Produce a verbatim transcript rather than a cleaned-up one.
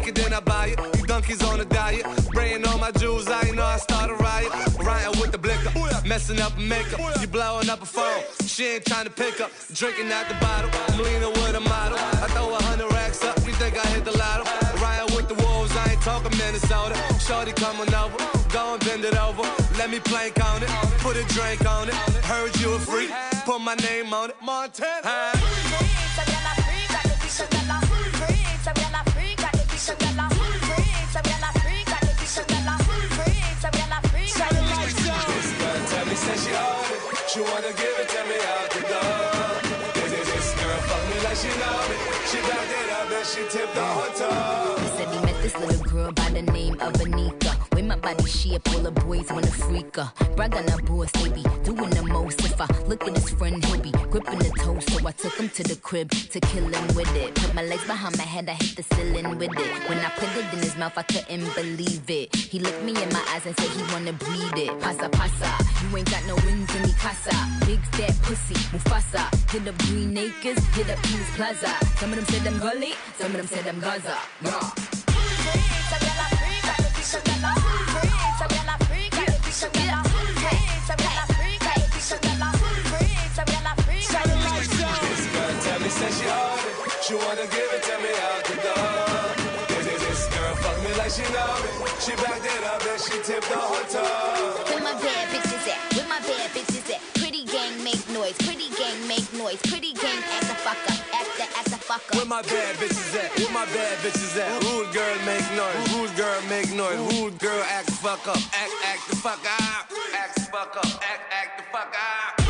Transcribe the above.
take it, then I buy it. You donkeys on a diet, spraying all my jewels, I know I start a riot. Riding with the blicker, messing up makeup. You blowing up a phone, she ain't trying to pick up. Drinking out the bottle, I'm leaning with a model. I throw a hundred racks up, you think I hit the lotto? Riding with the wolves, I ain't talking Minnesota. Shorty coming over, go and bend it over. Let me plank on it, put a drink on it. Heard you a freak, put my name on it. Montana. Says she own it, she wanna give it to me out the door. This, this, this girl fuck me like she know me. She backed it up and she tipped on her toe. He said he met this little girl by the name of Anika. With my body shape, all the boys wanna freak her. Brag on her boss, they be doing the most. If I look at his friend, he'll be gripping the toe. So I took him to the crib to kill him with it. Put my legs behind my head, I hit the ceiling with it. When I put it in his mouth, I couldn't believe it. He looked me in my eyes and said he wanna breed it. Pasa, pasa, you ain't got no wings in me casa. Big fat pussy, Mufasa. Hit up Green Acres, hit up Kings Plaza. Some of them said I'm gully, some of them said I'm Gaza. Nah. Says she own it, she wanna give it to me out the door. This, this, this girl fuck me like she know me. She backed it up and she tipped on her toe. Where my bad bitches at? Where my bad bitches at? Pretty gang make noise, pretty gang make noise, pretty gang act the fuck up, act the act the fuck up. Where my bad bitches at? Where my bad bitches at? Rude girl make noise, rude girl make noise, rude girl act the fuck up, act act the fuck up, act the fuck up, act act the fuck up.